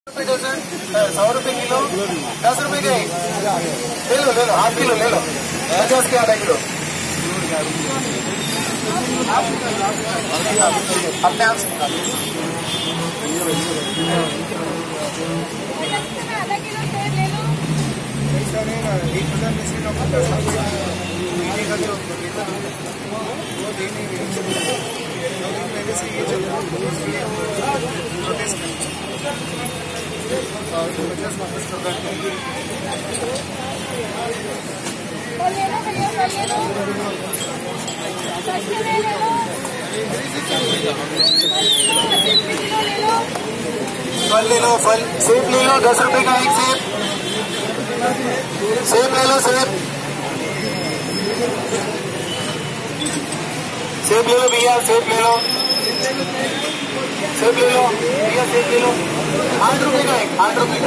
₹100 kilo, ₹10 का एक। ले लो ½ किलो ले लो, 50 के ½ किलो अपने आप से निकाल। फल ले लो, फल सेब ले लो, ₹10 का एक सेब। सेब ले लो, सेब सेब ले लो भैया, सेब ले लो, सेब ले लो भैया, सेब ले लो। ₹8 का एक, ₹8